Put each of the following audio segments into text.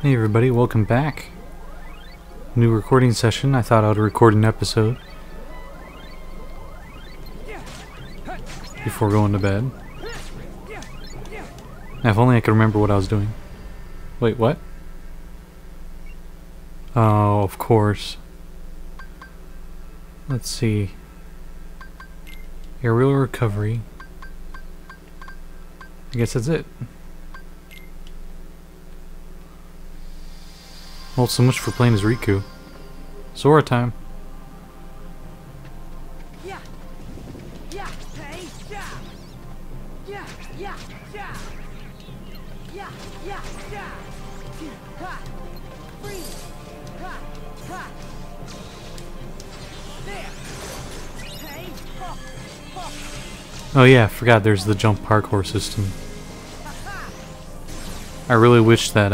Hey everybody, welcome back. New recording session. I thought I would record an episode before going to bed. Now, if only I could remember what I was doing. Wait, what? Oh, of course. Let's see. Aerial recovery. I guess that's it. Well, so much for playing as Riku. Sora time. Oh yeah, I forgot there's the jump parkour system. I really wish that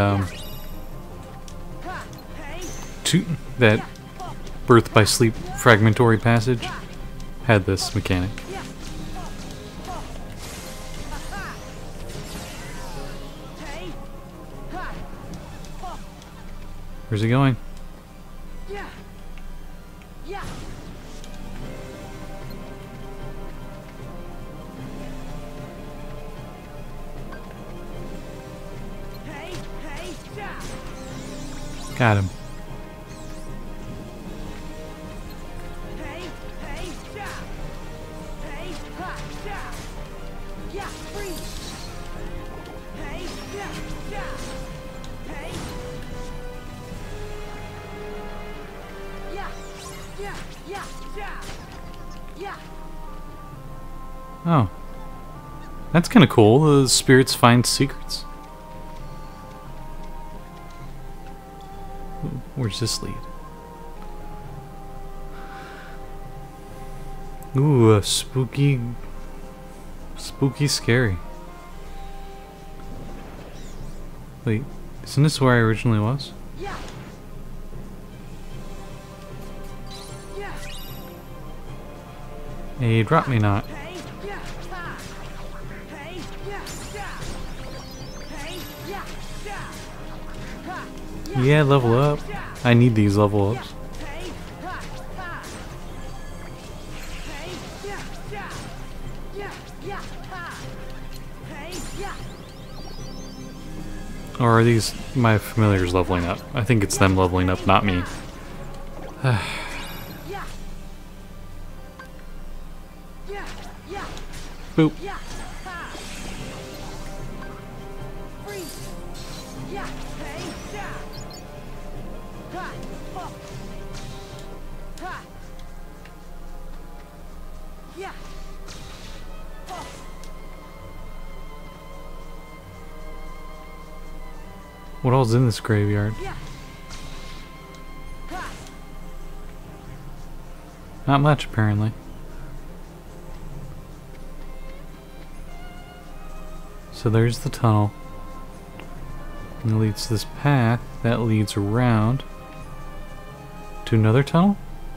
that Birth by Sleep fragmentary passage had this mechanic. Where's he going? Got him. Oh. That's kind of cool. The spirits find secrets. Where's this lead? Ooh, spooky, scary. Wait, isn't this where I originally was? Hey, drop me not. Yeah, level up. I need these level ups. Or are these my familiars leveling up? I think it's them leveling up, not me. Boop. What all's in this graveyard? Not much, apparently. So there's the tunnel. And it leads to this path that leads around to another tunnel?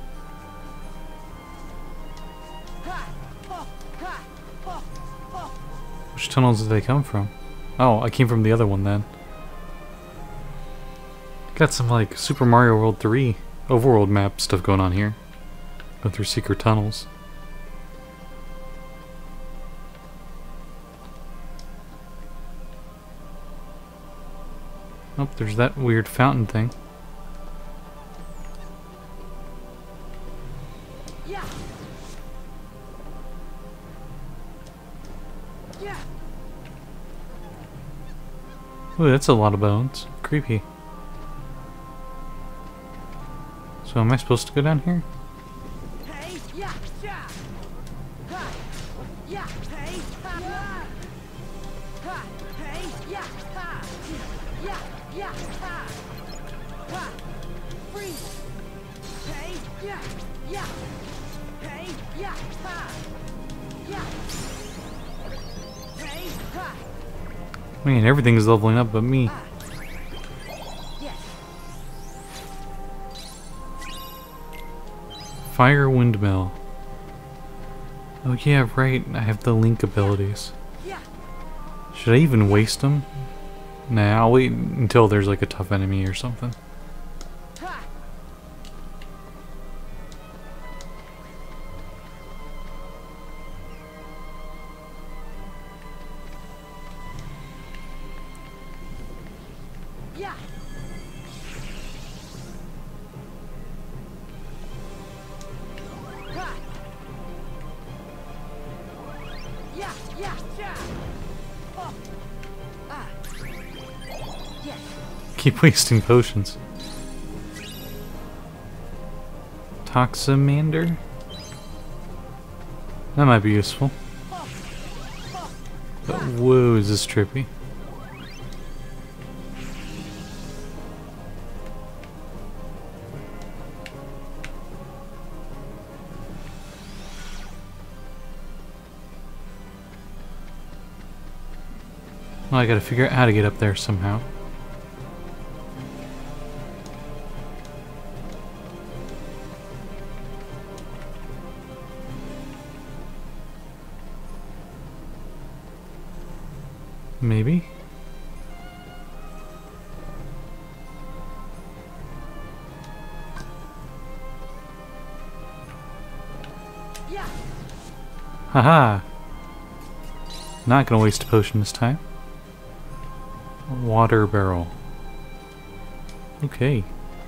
Which tunnels did they come from? Oh, I came from the other one then. Got some like Super Mario World 3 overworld map stuff going on here. Go through secret tunnels. Oh, there's that weird fountain thing. Ooh, that's a lot of bones. Creepy. So am I supposed to go down here? Man, everything's leveling up but me. Fire Windmill. Oh yeah, right. I have the Link abilities. Should I even waste them? Nah, I'll wait until there's like a tough enemy or something. Keep wasting potions. Toxamander? That might be useful. But whoa, is this trippy? Well, I gotta figure out how to get up there somehow. Maybe? Haha! Not gonna waste a potion this time. Water barrel. Okay.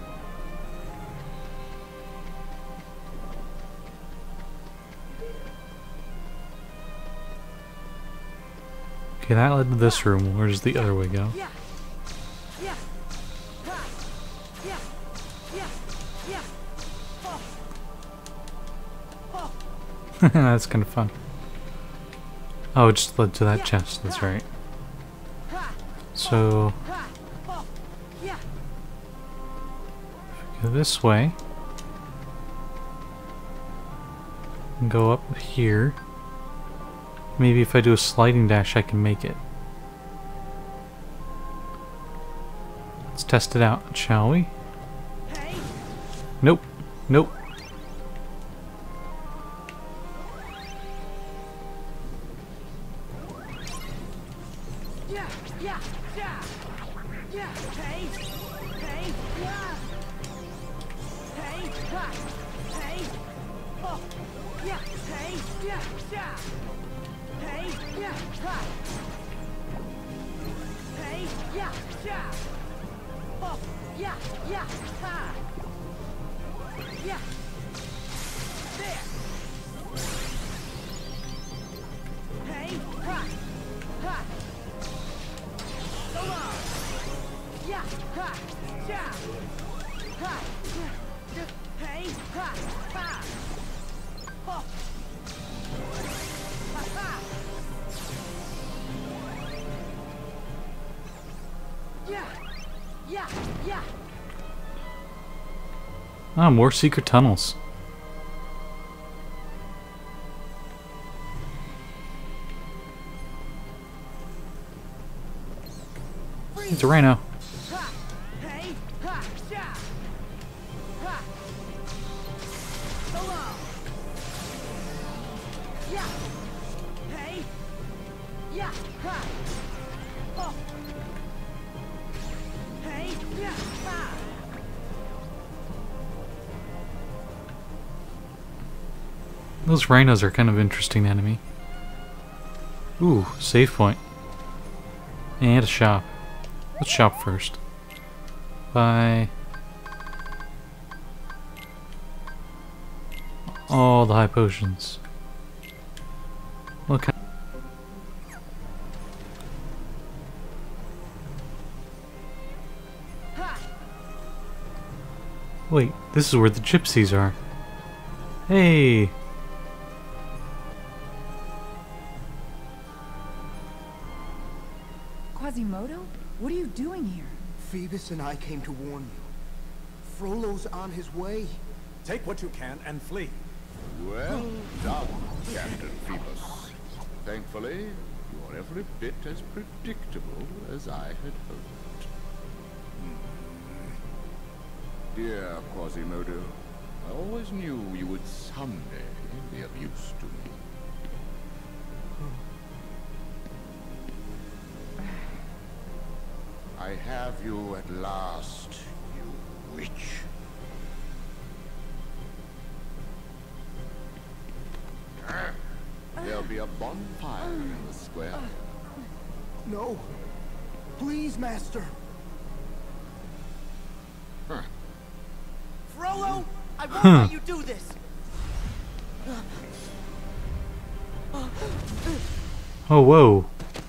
Okay, that led to this room. Where does the other way go? That's kind of fun. Oh, it just led to that chest, that's right. So, if we go this way, and go up here, maybe if I do a sliding dash I can make it. Let's test it out, shall we? Nope. Nope. Ah, more secret tunnels. It's a rhino. Those rhinos are kind of interesting enemy. Ooh, save point. And a shop. Let's shop first. Buy all the high potions. Look. Wait, this is where the gypsies are. Hey! Quasimodo? What are you doing here? Phoebus and I came to warn you. Frollo's on his way. Take what you can and flee. Well done, Captain Phoebus. Thankfully, you are every bit as predictable as I had hoped. Dear Quasimodo, I always knew you would someday be of use to me. I have you at last, you witch. There'll be a bonfire in the square. No. Please, Master. Frollo, I won't let you do this. Oh, whoa.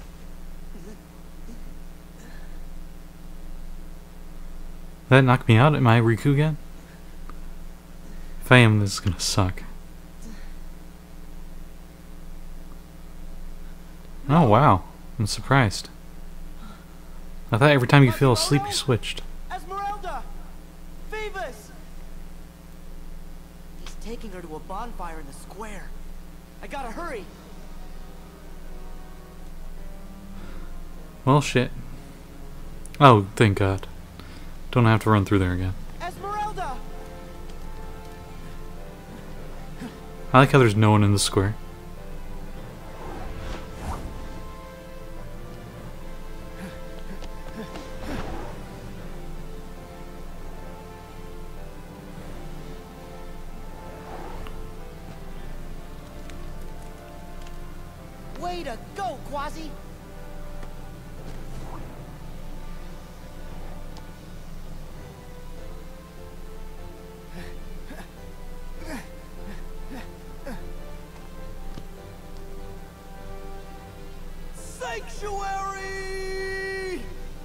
That knocked me out. Am I Riku again? If I am, this is gonna suck. Oh, wow. I'm surprised. I thought every time you fell asleep, you switched. Esmeralda! Phoebus! He's taking her to a bonfire in the square. I gotta hurry. Well, shit. Oh, thank God. Don't have to run through there again. Esmeralda! I like how there's no one in the square. Way to go, Quasi! Sanctuary!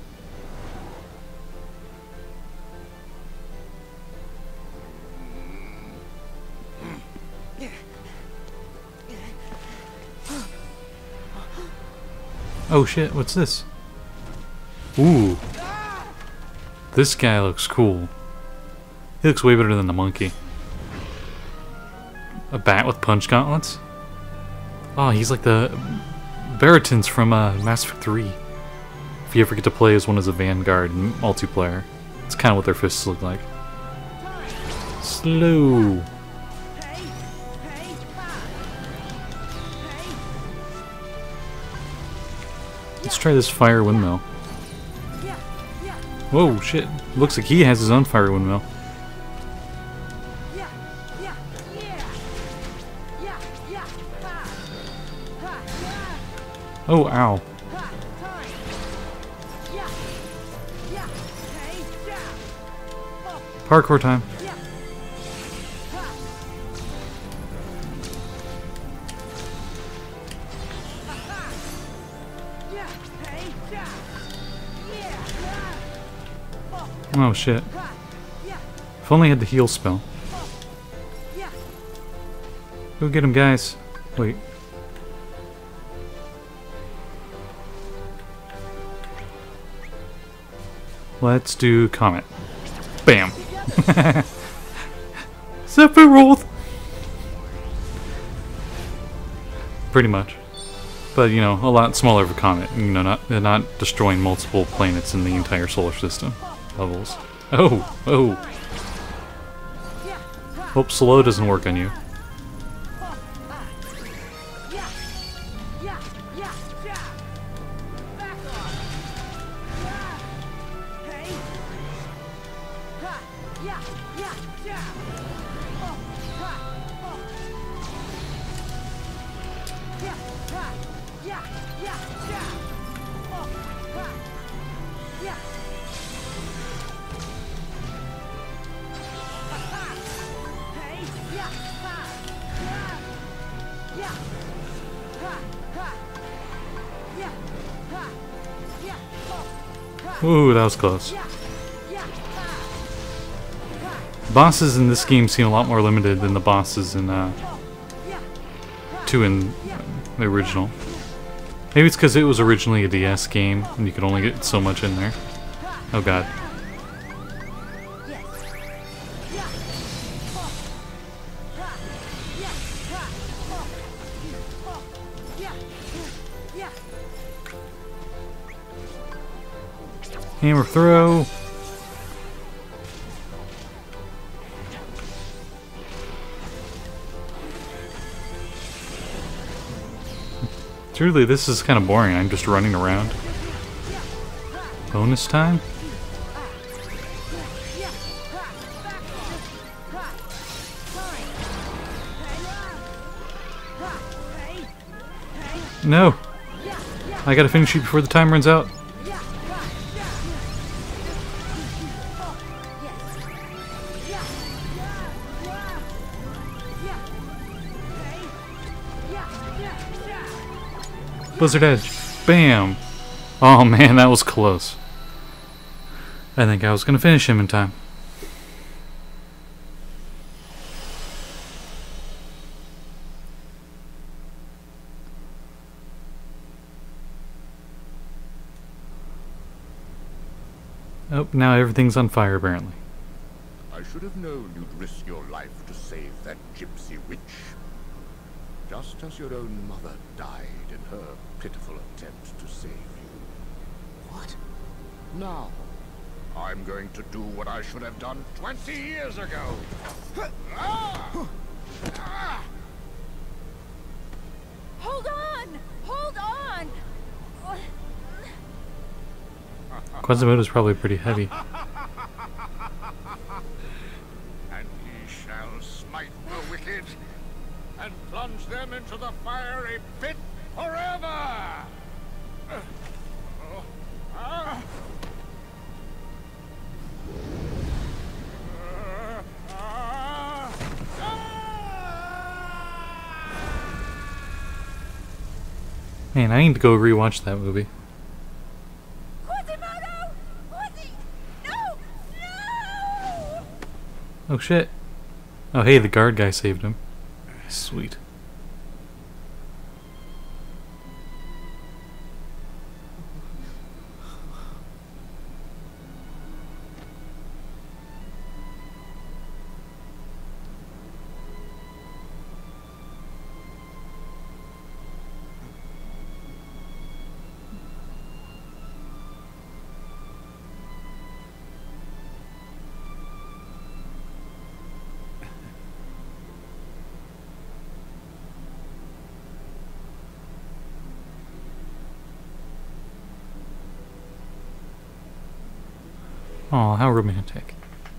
Oh shit, what's this? Ooh. This guy looks cool. He looks way better than the monkey. A bat with punch gauntlets? Oh, he's like the Baritons from Mass Effect 3. If you ever get to play as one as a Vanguard in multiplayer, it's kind of what their fists look like. Slow. Let's try this fire windmill. Whoa, shit. Looks like he has his own fire windmill. Oh, ow. Parkour time. Oh shit. If only I had the heal spell. Go get him, guys. Wait. Let's do Comet. Bam. Sephiroth! Pretty much. But, you know, a lot smaller of a comet. You know, not destroying multiple planets in the entire solar system. Levels. Oh! Oh! Hope slow doesn't work on you. Ooh, that was close. Bosses in this game seem a lot more limited than the bosses in 2 in the original. Maybe it's because it was originally a DS game and you could only get so much in there. Oh god. Hammer throw. Truly, this is kind of boring. I'm just running around. Bonus time? No! I gotta finish you before the time runs out. Blizzard Edge. Bam! Oh man, that was close. I think I was gonna finish him in time. Oh, now everything's on fire apparently. I should have known you'd risk your life to save that gypsy witch. Just as your own mother died in her pitiful attempt to save you. What? Now, I'm going to do what I should have done 20 years ago. Ah! Ah! Hold on! Hold on! Quasimodo's probably pretty heavy. And he shall smite the wicked and plunge them into the fiery pit forever! Man, I need to go rewatch that movie. Quasimodo! No! No! Oh shit. Oh hey, the guard guy saved him. Sweet. Oh, how romantic.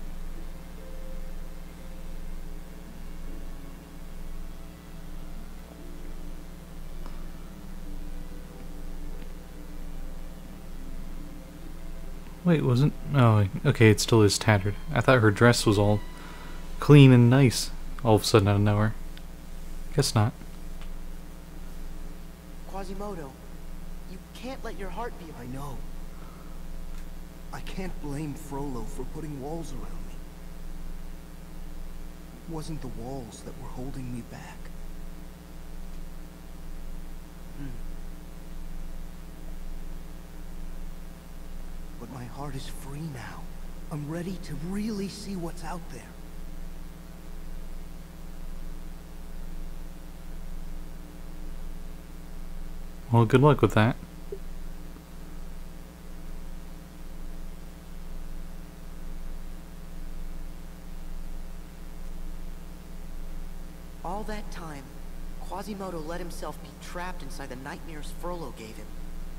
Wait, wasn't... Oh, okay, it still is tattered. I thought her dress was all clean and nice all of a sudden out of nowhere. Guess not. Quasimodo, you can't let your heart be... I know. I can't blame Frollo for putting walls around me. It wasn't the walls that were holding me back. But my heart is free now. I'm ready to really see what's out there. Well, good luck with that. All that time, Quasimodo let himself be trapped inside the nightmares Frollo gave him.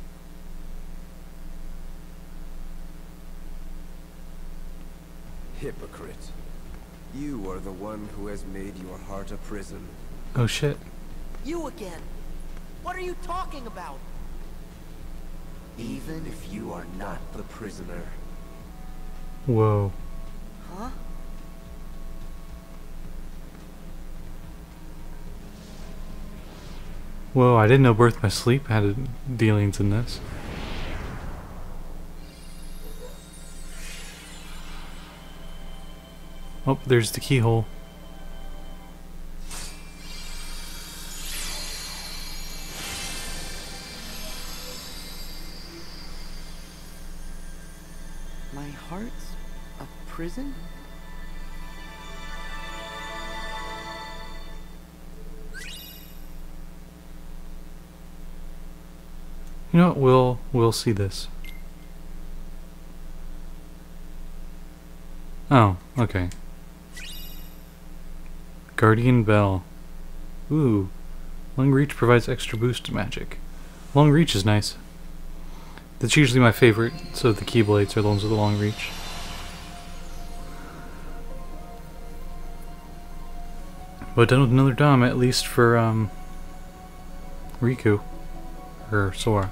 Hypocrite. You are the one who has made your heart a prison. Oh shit. You again! What are you talking about? Even if you are not the prisoner. Whoa. Huh? Whoa, I didn't know Birth by Sleep had dealings in this. Oh, there's the keyhole. My heart's a prison? You know what? We'll see this. Oh, okay. Guardian Bell. Ooh. Long Reach provides extra boost to magic. Long Reach is nice. That's usually my favorite, so the Keyblades are the ones with the long reach. But done with another Dom, at least for Riku. Or Sora.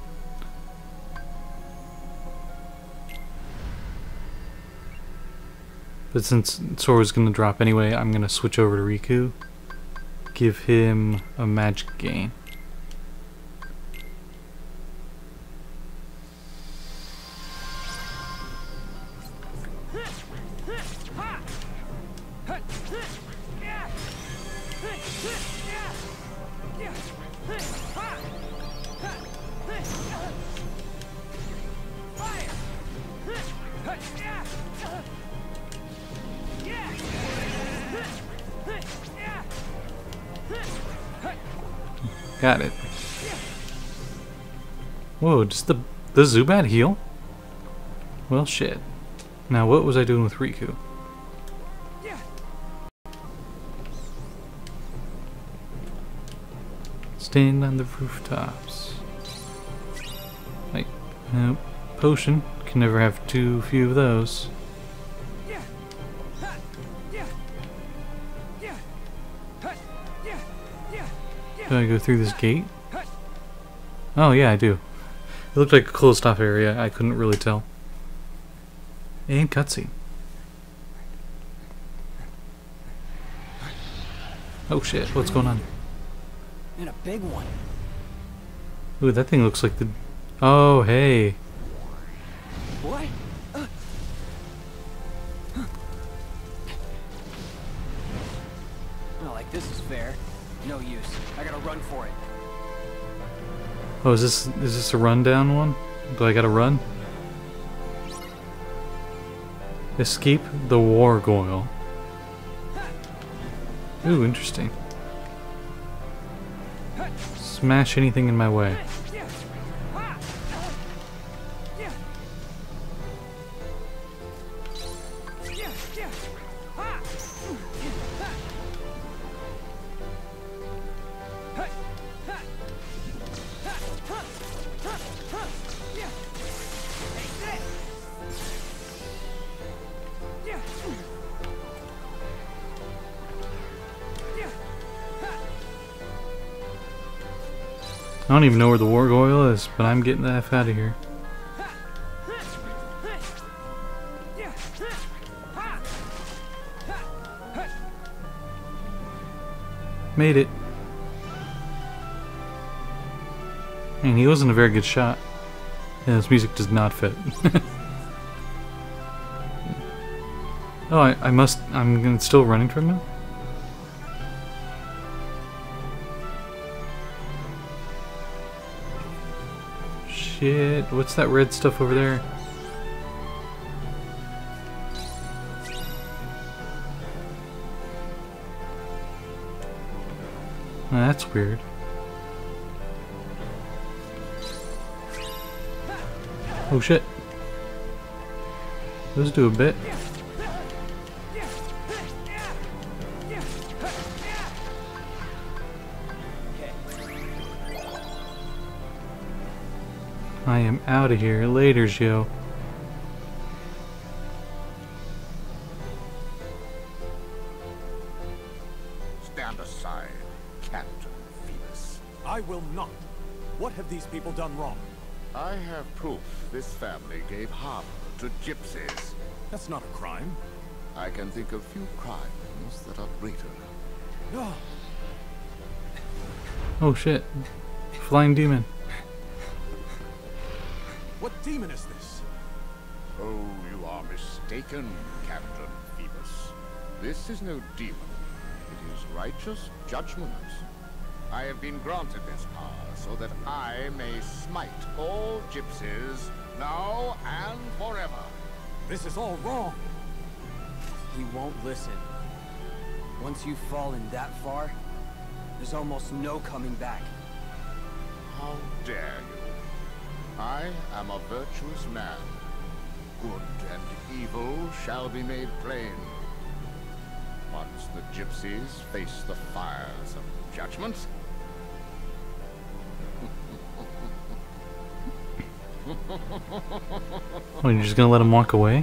But since Sora's gonna drop anyway, I'm gonna switch over to Riku. Give him a magic gain. Got it. Whoa, does the Zubat heal? Well, shit. Now, what was I doing with Riku? Stand on the rooftops. Wait, potion. Can never have too few of those. Do I go through this gate? Oh yeah, I do. It looked like a closed off area, I couldn't really tell. And cutscene. Oh shit, what's going on? And a big one. Ooh, that thing looks like the... Oh, hey. What? Not like this is fair. No use. I gotta run for it. Oh, is this a rundown one? Do I gotta run? Escape the Wargoyle. Ooh, interesting. Smash anything in my way. I don't even know where the Wargoyle is, but I'm getting the F out of here. Made it. And he wasn't a very good shot. Yeah, this music does not fit. Oh, I'm still running from him? Shit, what's that red stuff over there? Oh, that's weird. Oh shit. Those do a bit. I am out of here. Later, Joe. Stand aside, Captain Phoebus. I will not. What have these people done wrong? I have proof this family gave harbor to gypsies. That's not a crime. I can think of few crimes that are greater. No. Oh shit. Flying demon. What demon is this? Oh, you are mistaken, Captain Phoebus. This is no demon. It is righteous judgment. I have been granted this power so that I may smite all gypsies, now and forever. This is all wrong. He won't listen. Once you've fallen that far, there's almost no coming back. How dare you? I am a virtuous man. Good and evil shall be made plain. Once the gypsies face the fires of judgment. Oh, you're just gonna let him walk away?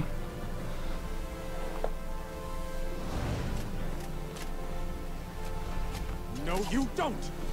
No, you don't!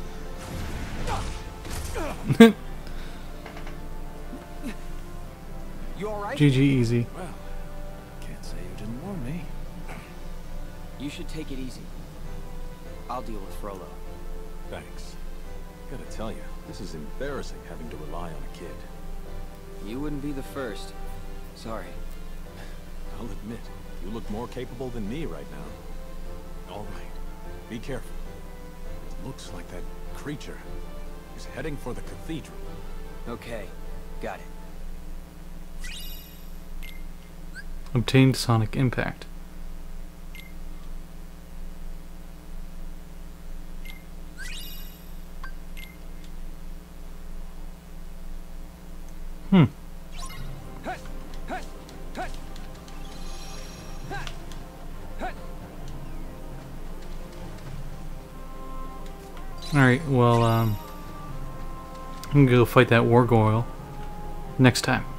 You alright? GG easy. Well, can't say you didn't warn me. You should take it easy. I'll deal with Frollo. Thanks. Gotta tell you, this is embarrassing having to rely on a kid. You wouldn't be the first. Sorry. I'll admit, you look more capable than me right now. All right, be careful. It looks like that creature is heading for the cathedral. Okay, got it. Obtained sonic impact. Alright, well, I'm gonna go fight that Wargoyle next time.